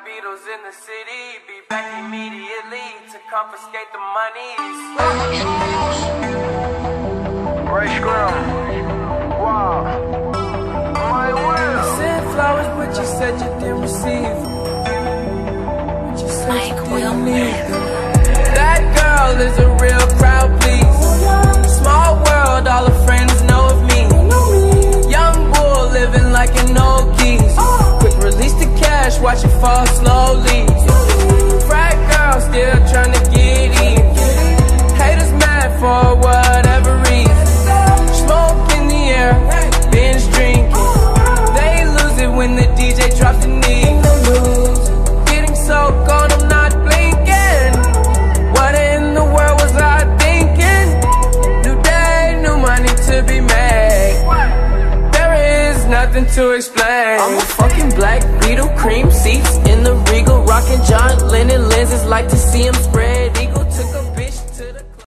Beatles in the city, be back immediately to confiscate the monies. Ray Scrum. Wow. My will. I sent flowers, but you said you didn't receive them. But you said you didn't need them. That girl is a real crowd, please. Small world, all her friends know of me. Young bull living like an old geese. Quick release the cash, watch it fall slowly. Frat girl still trying to get in. Haters mad for whatever reason. Smoke in the air, binge drinking. They lose it when the DJ drops the knee. Getting so cold, I'm not blinking. What in the world was I thinking? New day, new money to be made. There is nothing to explain.